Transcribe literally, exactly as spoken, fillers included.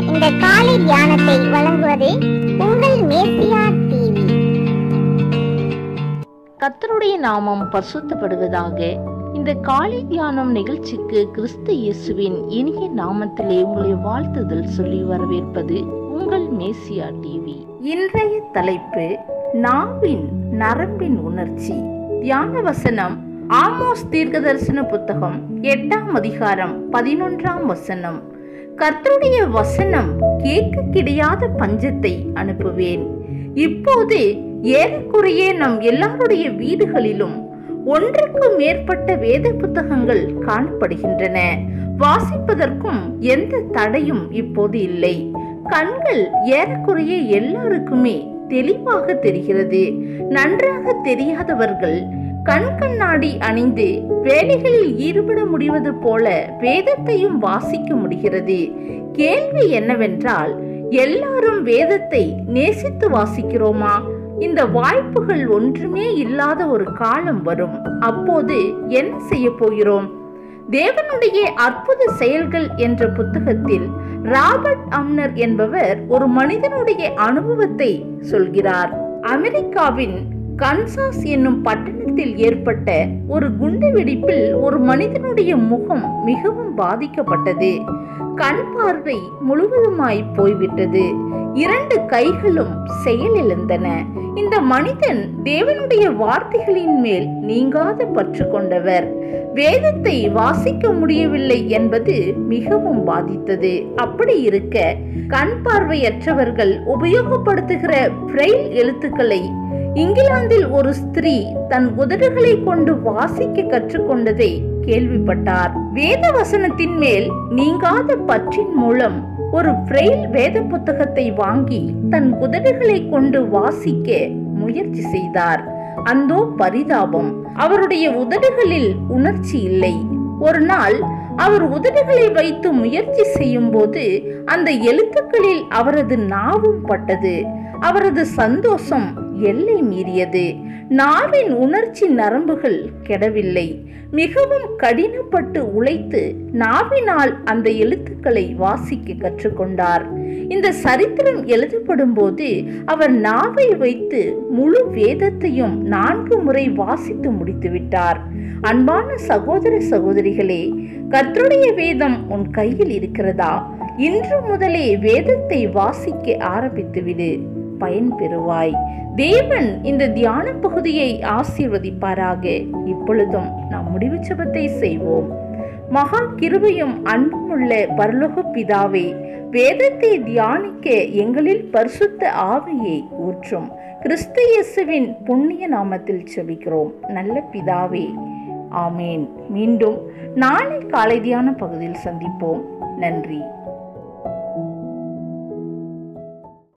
இந்த காலை தியானத்தை வழங்குவது உங்கள் மேசியா டிவி. கர்த்தருடைய நாமம் பரிசுத்தப்படுவதாக. இந்த காலை தியானம் நிகழ்ச்சிக்கு கிறிஸ்து இயேசுவின் இனிய நாமத்திலே உங்களை வாழ்த்துதல் சொல்லி வரவேற்பது உங்கள் மேசியா டிவி. இன்றைய தலைப்பு நாவின் நரம்பின் உணர்ச்சி. தியான வசனம் ஆமோஸ் தீர்க்கதரிசன புத்தகம் எட்டாம் அதிகாரம் பதினொன்றாம் வசனம். கர்த்தருடைய வசனம் கேட்க கிடையாத பஞ்சத்தை அனுப்புவேன். இப்போது ஏறக்குறைய நம் எல்லாருடைய வீடுகளிலும் ஒன்றுக்கு மேற்பட்ட வேத புத்தகங்கள் காணப்படுகின்றன. வாசிப்பதற்கும் எந்த தடையும் இப்போது இல்லை. கண்கள் ஏறக்குறைய எல்லாருக்குமே தெளிவாக தெரிகிறது. நன்றாக தெரியாதவர்கள் கண் கண்ணாடி அணிந்து வேலைகளில் ஈடுபட முடிவது போல வேதத்தையும் வாசிக்க முடிகிறது. கேள்வி என்னவென்றால், எல்லாரும் வேதத்தை நேசித்து வாசிக்கிறோமா? இந்த வாய்ப்புகள் ஒன்றுமே இல்லாத ஒரு காலம் வரும். அப்போது என்ன செய்ய போகிறோம்? தேவனுடைய அற்புத செயல்கள் என்ற புத்தகத்தில் ராபர்ட் அம்னர் என்பவர் ஒரு மனிதனுடைய அனுபவத்தை சொல்கிறார். அமெரிக்காவின் கன்சாஸ் என்னும் பட்டணத்தில் ஏற்பட்ட ஒரு குண்டு வெடிப்பில் ஒரு மனிதனுடைய முகம் மிகவும் பாதிக்கப்பட்டது. கண் பார்வை முழுவதுமாய் போய்விட்டது. இரண்டு கைகளும் செயலிழந்தன. இந்த மனிதன் தேவனுடைய வார்த்தைகளின் மேல் நீங்காத பற்று கொண்டவர். வேதத்தை வாசிக்க முடியவில்லை என்பது மிகவும் பாதித்தது. அப்படி இருக்க கண் பார்வையற்றவர்கள் உபயோகப்படுத்துகிற பிரெயில் எழுத்துக்களை இங்கிலாந்தில் ஒரு ஸ்திரீ தன் உதடுகளை கொண்டு வாசிக்க கற்றுக்கொண்டதை கேள்விப்பட்டார். வேத வசனத்தின் மேல் நீங்காத பற்றின் மூலம் ஒரு பிரெயில் வேத புத்தகத்தை வாங்கி தன் உதடுகளை கொண்டு வாசிக்க முயற்சி செய்தார். அந்தோ பரிதாபம், அவருடைய உதடுகளில் உணர்ச்சி இல்லை. ஒரு நாள் அவர் உதடுகளை வைத்து முயற்சி செய்யும் போது அந்த எழுத்துக்களில் அவரது நாவும் பட்டது. அவரது சந்தோஷம் எல்லை மீறியது. நாவின் உணர்ச்சி நரம்புகள் கெடவில்லை. மிகவும் கடினப்பட்டு உழைத்து நாவினால் அந்த எழுத்துக்களை வாசிக்க கற்றுக்கொண்டார். இந்த சரித்திரம் எழுதப்படும் போது அவர் நாவை வைத்து முழு வேதத்தையும் நான்கு முறை வாசித்து முடித்துவிட்டார். அன்பான சகோதர சகோதரிகளே, கர்த்தருடைய வேதம் உன் கையில் இருக்கிறதா? இன்று முதலே வேதத்தை வாசிக்க ஆரம்பித்துவிடு, பயன் பெறுவாய். தேவன் இந்த தியான பகுதியை ஆசீர்வதிப்பாராக. இப்பொழுதும் நாம் முடிவு ஜெபத்தை செய்வோம். மகா கிருபையும் அன்பும் உள்ள பரலோக பிதாவே, வேதத்தை தியானிக்க எங்களில் பரிசுத்த ஆவியை ஊற்றும். கிறிஸ்து இயேசுவின் புண்ணிய நாமத்தில் ஜெபிக்கிறோம் நல்ல பிதாவே, ஆமேன். மீண்டும் நாளை காலை தியான பகுதியில் சந்திப்போம். நன்றி.